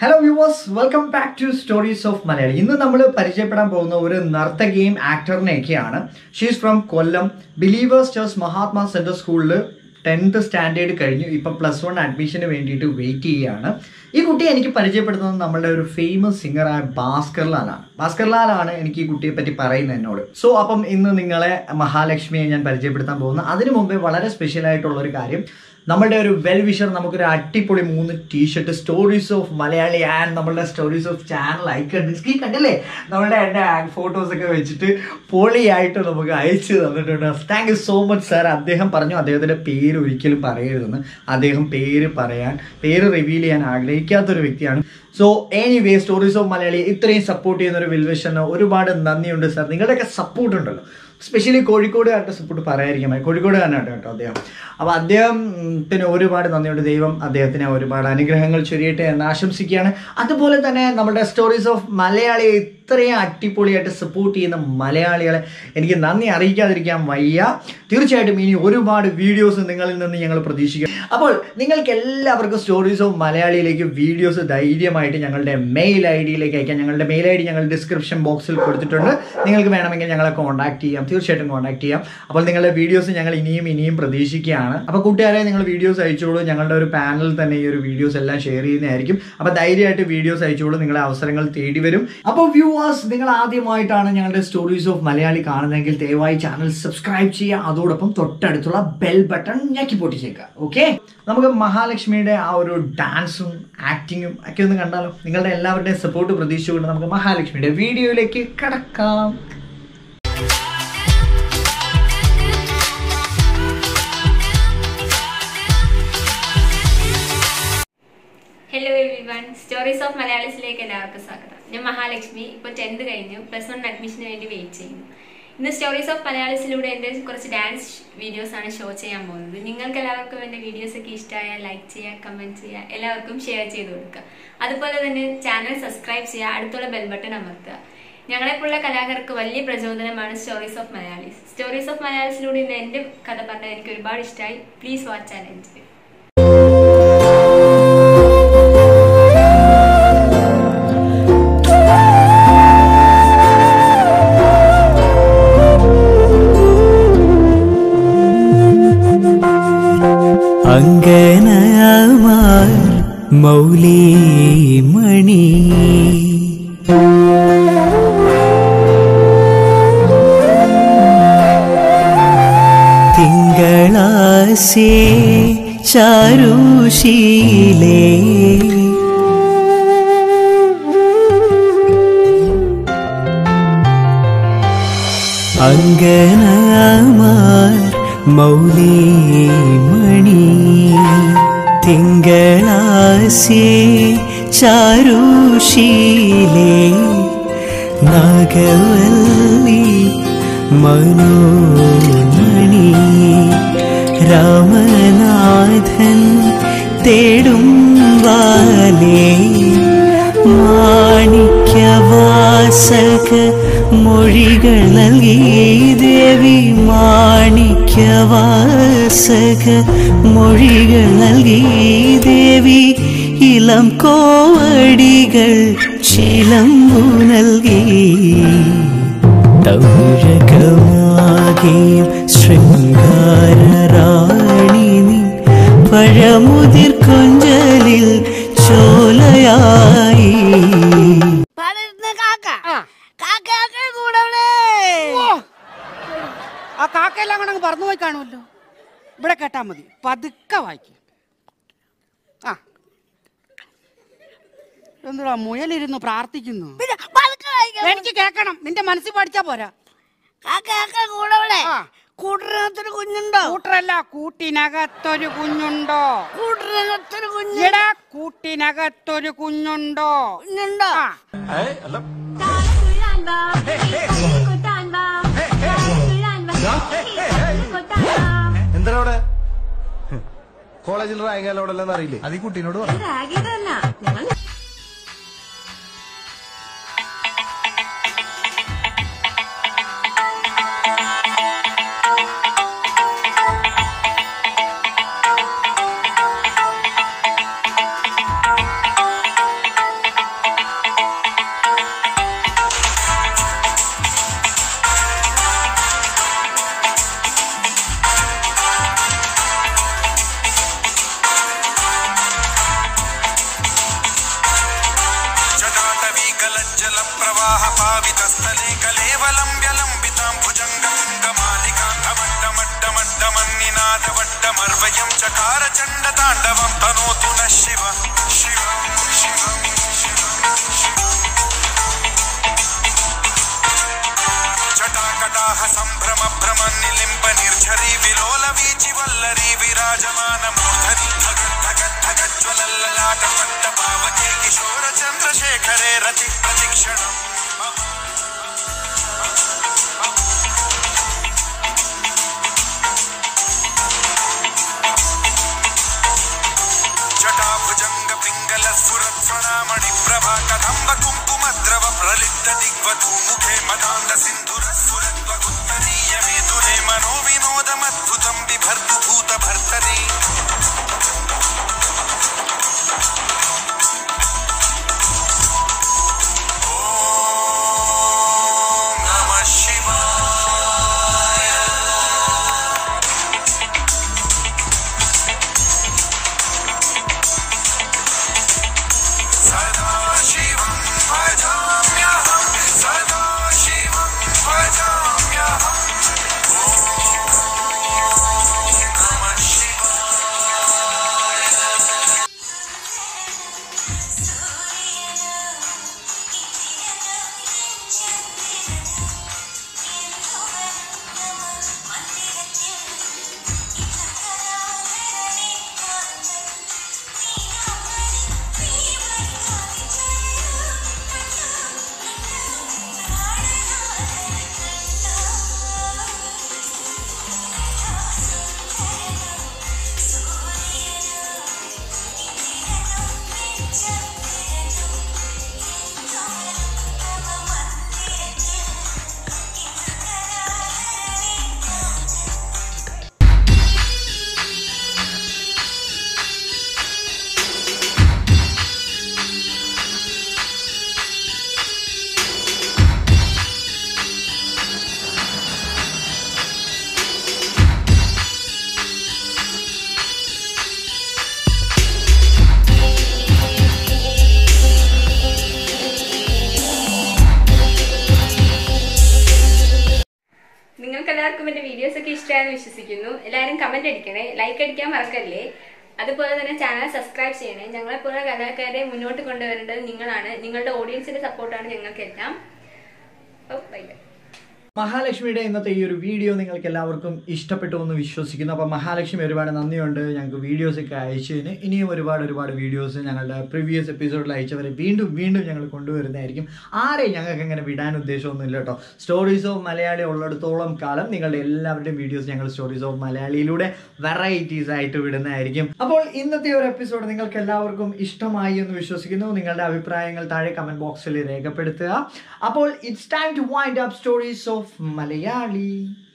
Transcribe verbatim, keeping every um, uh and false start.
Hello viewers, welcome back to Stories of Malayali. ഇന്ന് നമ്മൾ പരിചയപ്പെടാൻ പോകുന്ന ഒരു നർത്തകിയും ആക്ടറിനെയൊക്കെയാണ്. She is from Kollam Believers Church Mahatma Central സ്കൂളിൽ ടെൻത്ത് സ്റ്റാൻഡേർഡ് കഴിഞ്ഞു. ഇപ്പം പ്ലസ് വൺ അഡ്മിഷന് വേണ്ടിയിട്ട് വെയിറ്റ് ചെയ്യുകയാണ്. ഈ കുട്ടിയെ എനിക്ക് പരിചയപ്പെടുത്തുന്നത് നമ്മളുടെ ഒരു ഫേമസ് സിംഗറായ ഭാസ്കർ ലാലാണ്. ഭാസ്കർ ലാലാണ് എനിക്ക് ഈ കുട്ടിയെ പറ്റി പറയുന്നത് എന്നോട്. സോ അപ്പം ഇന്ന് നിങ്ങളെ മഹാലക്ഷ്മിയെ ഞാൻ പരിചയപ്പെടുത്താൻ പോകുന്നു. അതിനു മുമ്പേ വളരെ സ്പെഷ്യൽ ആയിട്ടുള്ള ഒരു കാര്യം, നമ്മളുടെ ഒരു വെൽ വിഷർ നമുക്കൊരു അടിപൊളി മൂന്ന് T shirt stories of Malayali and നമ്മളുടെ stories of channel icon screen കണ്ടല്ലേ, നമ്മളുടെ എൻ്റെ ഫോട്ടോസ് ഒക്കെ വെച്ചിട്ട് പൊളിയായിട്ട് നമുക്ക് അയച്ചു തന്നിട്ടുണ്ട്. Thank you so much sir. അദ്ദേഹം പറഞ്ഞു അദ്ദേഹത്തിൻ്റെ പേര് ഒരിക്കലും പറയരുതെന്ന്. അദ്ദേഹം പേര് പറയാൻ പേര് റിവീൽ ചെയ്യാൻ ആഗ്രഹിക്കാത്തൊരു വ്യക്തിയാണ്. So anyway, stories of Malayali ഇത്രയും സപ്പോർട്ട് ചെയ്യുന്ന ഒരു വെൽ വിഷറിന് ഒരുപാട് നന്ദിയുണ്ട് സാർ. നിങ്ങളുടെയൊക്കെ സപ്പോർട്ട് ഉണ്ടല്ലോ, സ്പെഷ്യലി കോഴിക്കോടുകാരുടെ സപ്പോർട്ട് പറയാതിരിക്കാൻ കോഴിക്കോടുകാരനാണ് കേട്ടോ അദ്ദേഹം. അപ്പോൾ അദ്ദേഹത്തിന് ഒരുപാട് നന്ദിയുണ്ട്. ദൈവം അദ്ദേഹത്തിന് ഒരുപാട് അനുഗ്രഹങ്ങൾ ചൊരിയട്ടെ എന്ന് ആശംസിക്കുകയാണ്. അതുപോലെ തന്നെ നമ്മുടെ സ്റ്റോറീസ് ഓഫ് മലയാളിയെ ഇത്രയും അടിപൊളിയായിട്ട് സപ്പോർട്ട് ചെയ്യുന്ന മലയാളികളെ എനിക്ക് നന്ദി അറിയിക്കാതിരിക്കാൻ വയ്യ. തീർച്ചയായിട്ടും ഇനി ഒരുപാട് വീഡിയോസ് നിങ്ങളിൽ നിന്ന് ഞങ്ങൾ പ്രതീക്ഷിക്കും. അപ്പോൾ നിങ്ങൾക്ക് എല്ലാവർക്കും സ്റ്റോറീസ് ഓഫ് മലയാളിയിലേക്ക് വീഡിയോസ് ധൈര്യമായിട്ട് ഞങ്ങളുടെ മെയിൽ ഐ ഡിയിലേക്ക് അയക്കാം. ഞങ്ങളുടെ മെയിൽ ഐ ഡി ഞങ്ങൾ ഡിസ്ക്രിപ്ഷൻ ബോക്സിൽ കൊടുത്തിട്ടുണ്ട്. നിങ്ങൾക്ക് വേണമെങ്കിൽ ഞങ്ങളെ കോൺടാക്ട് ചെയ്യാം, തീർച്ചയായിട്ടും കോൺടാക്ട് ചെയ്യാം. അപ്പോൾ നിങ്ങളുടെ വീഡിയോസ് ഞങ്ങൾ ഇനിയും ഇനിയും പ്രതീക്ഷിക്കുകയാണ്. അപ്പോൾ കൂട്ടുകാരെ, നിങ്ങൾ വീഡിയോസ് അയച്ചോളൂ. ഞങ്ങളുടെ ഒരു പാനൽ തന്നെ ഈ ഒരു വീഡിയോസ് എല്ലാം ഷെയർ ചെയ്യുന്നതായിരിക്കും. അപ്പോൾ ധൈര്യമായിട്ട് വീഡിയോസ് അയച്ചോളൂ, നിങ്ങളുടെ അവസരങ്ങൾ തേടി വരും. അപ്പോൾ വ്യൂവേഴ്സ്, നിങ്ങൾ ആദ്യമായിട്ടാണ് ഞങ്ങളുടെ സ്റ്റോറീസ് ഓഫ് മലയാളി കാണുന്നതെങ്കിൽ ദയവായി ചാനൽ സബ്സ്ക്രൈബ് ചെയ്യുക. അതോടൊപ്പം തൊട്ടടുത്തുള്ള ബെൽ ബട്ടൺ ഞെക്കി പൊട്ടിച്ചേക്കുക. ഓക്കെ, നമുക്ക് മഹാലക്ഷ്മിയുടെ ആ ഒരു ഡാൻസും ആക്ടിങ്ങും ഒക്കെ ഒന്ന് കണ്ടാലോ. നിങ്ങളുടെ എല്ലാവരുടെയും സപ്പോർട്ട് പ്രതീക്ഷിച്ചുകൊണ്ട് നമുക്ക് മഹാലക്ഷ്മിയുടെ വീഡിയോയിലേക്ക് കടക്കാം. Hello everyone, stories of മലയാളീസിലേക്ക് എല്ലാവർക്കും സ്വാഗതം. ഞാൻ മഹാലക്ഷ്മി. ഇപ്പോൾ ടെൻത്ത് കഴിഞ്ഞു, പ്ലസ് വൺ അഡ്മിഷന് വേണ്ടി വെയിറ്റ് ചെയ്യുന്നു. ഇന്ന് സ്റ്റോറീസ് ഓഫ് മലയാളീസിലൂടെ എൻ്റെ കുറച്ച് ഡാൻസ് വീഡിയോസ് ആണ് ഷോ ചെയ്യാൻ പോകുന്നത്. നിങ്ങൾക്ക് എല്ലാവർക്കും എൻ്റെ വീഡിയോസ് ഒക്കെ ഇഷ്ടമായാൽ ലൈക്ക് ചെയ്യുക, കമൻറ്റ് ചെയ്യുക, എല്ലാവർക്കും ഷെയർ ചെയ്ത് കൊടുക്കുക. അതുപോലെ തന്നെ ചാനൽ സബ്സ്ക്രൈബ് ചെയ്യുക, അടുത്തുള്ള ബെൽ ബട്ടൺ അമർത്തുക. ഞങ്ങളെപ്പോലുള്ള കലാകാർക്ക് വലിയ പ്രചോദനമാണ് stories of Malayalis. Stories of മലയാളീസിലൂടെ ഇന്ന് എൻ്റെ കഥ പറഞ്ഞാൽ എനിക്ക് ഒരുപാട് ഇഷ്ടമായി. Please watch and enjoy. അങ്കനമാർ മൗലിമണി തിങ്കളാസേ ചാരുശീലേ അങ്കനമാർ മൗലിമണി തിങ്കളാസേ ചാരുശീലേ നാഗവല്ലി മനോമണി രാമനാഥൻ തേടും വാലേ മാണിക്യവാസക മൊഴികൾ നൽകി ദേവി മാണിക്യവാസക മൊഴികൾ നൽകി ദേവി ഇളം കോവടികൾ ചിലമ്പു നൽകി തൗഴകമാകെയും ശൃംഗാരറാണി നിൻ പഴമുതിർ കൊഞ്ചലിൽ ചോലയായി. ആ കാക്കയെല്ലാം കൂടെ അങ്ങ് പറന്നു പോയി കാണുമല്ലോ. ഇവിടെ കേട്ടാ മതി, പതുക്കെ വായിക്കും. ആ എന്തുവാ മുയലിരുന്നു പ്രാർത്ഥിക്കുന്നു? എനിക്ക് കേക്കണം, നിന്റെ മനസ്സിൽ പഠിച്ചാ പോരാ. കൂട്ടിനകത്തൊരു കുഞ്ഞുണ്ടോ? കൂട്ടറല്ല, കൂട്ടിനകത്തൊരു കുഞ്ഞുണ്ടോ? കൂട്ടിനകത്തൊരു കുഞ്ഞ്. എടാ, കൂട്ടിനകത്തൊരു കുഞ്ഞുണ്ടോ? കുഞ്ഞുണ്ടോ? എന്താ അവിടെ കോളേജിൽ റാങ്കോടെല്ലാം അറിയില്ലേ? അത് ഈ കുട്ടീനോട് പറഞ്ഞു. जलप्रवाह पावितस्थले कलेवलम्ब्यलम्बितां भुजङ्गतुङ्गमालिकान्धमड्डमड्डमड्डमन्निनादवड्डमर्वयं चकार चण्डताण्डवं तनोतु नः शिव शिव जटाकटाह सम्भ्रम भ्रमन्निलिम्ब निर्झरी विलोल वीचि वल्लरी विराजमान मूर्धनि धगत् धगत् धगज्ज्वलल्ललाट पट्ट पावके किशोर चन्द्रशेखरे रति प्रतिक्षणम् जटाभुजङ्ग पिङ्गल स्फुरत्फणामणि प्रभा कदम्ब कुङ्कुमद्रव प्रलिप्त दिग्वधू मुखे मदान्द सिन्धुर स्फुरद्वगुत्तरीय मेदुरे मनोविनोदमद्भुतं बिभर्तु भूत भर्तरि നിങ്ങൾക്ക് എല്ലാവർക്കും എൻ്റെ വീഡിയോസ് ഒക്കെ ഇഷ്ടമായെന്ന് വിശ്വസിക്കുന്നു. എല്ലാവരും കമന്റ് അടിക്കണേ, ലൈക്ക് അടിക്കാൻ മറക്കല്ലേ. അതുപോലെ തന്നെ ചാനൽ സബ്സ്ക്രൈബ് ചെയ്യണേ. ഞങ്ങളെപ്പോലെ കലാകാരെ മുന്നോട്ട് കൊണ്ടുവരേണ്ടത് നിങ്ങളാണ്. നിങ്ങളുടെ ഓഡിയൻസിന്റെ സപ്പോർട്ടാണ് ഞങ്ങൾക്കെല്ലാം. Bye bye. മഹാലക്ഷ്മിയുടെ ഇന്നത്തെ ഈ ഒരു വീഡിയോ നിങ്ങൾക്ക് എല്ലാവർക്കും ഇഷ്ടപ്പെട്ടു എന്ന് വിശ്വസിക്കുന്നു. അപ്പോൾ മഹാലക്ഷ്മി ഒരുപാട് നന്ദിയുണ്ട് ഞങ്ങൾക്ക് വീഡിയോസൊക്കെ അയച്ചതിന്. ഇനിയും ഒരുപാട് ഒരുപാട് വീഡിയോസ് ഞങ്ങളുടെ പ്രീവിയസ് എപ്പിസോഡിൽ അയച്ചവരെ വീണ്ടും വീണ്ടും ഞങ്ങൾ കൊണ്ടുവരുന്നതായിരിക്കും. ആരെയും ഞങ്ങൾക്ക് അങ്ങനെ വിടാൻ ഉദ്ദേശമൊന്നുമില്ല കേട്ടോ. സ്റ്റോറീസ് ഓഫ് മലയാളി ഉള്ളിടത്തോളം കാലം നിങ്ങളുടെ എല്ലാവരുടെയും വീഡിയോസ് ഞങ്ങൾ സ്റ്റോറീസ് ഓഫ് മലയാളിയിലൂടെ വെറൈറ്റീസ് ആയിട്ട് വിടുന്നതായിരിക്കും. അപ്പോൾ ഇന്നത്തെ ഒരു എപ്പിസോഡ് നിങ്ങൾക്ക് എല്ലാവർക്കും ഇഷ്ടമായി എന്ന് വിശ്വസിക്കുന്നു. നിങ്ങളുടെ അഭിപ്രായങ്ങൾ താഴെ കമന്റ് ബോക്സിൽ രേഖപ്പെടുത്തുക. അപ്പോൾ it's time to wind up stories of Malayali.